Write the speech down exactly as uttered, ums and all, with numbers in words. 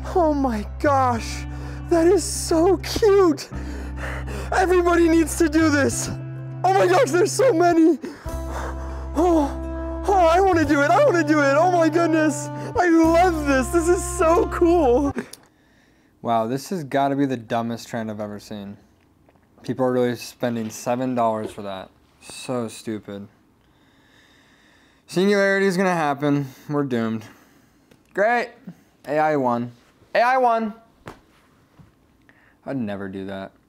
Oh my gosh, that is so cute. Everybody needs to do this. Oh my gosh, there's so many. Oh, oh, I want to do it. I want to do it. Oh my goodness. I love this. This is so cool. Wow, this has got to be the dumbest trend I've ever seen. People are really spending seven dollars for that. So stupid. Singularity is going to happen. We're doomed. Great. A I won. A I won. I'd never do that.